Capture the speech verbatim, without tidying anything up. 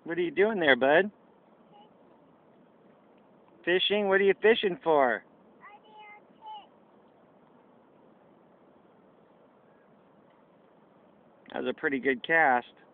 What are you doing there, bud? Fishing? What are you fishing for? That was a pretty good cast.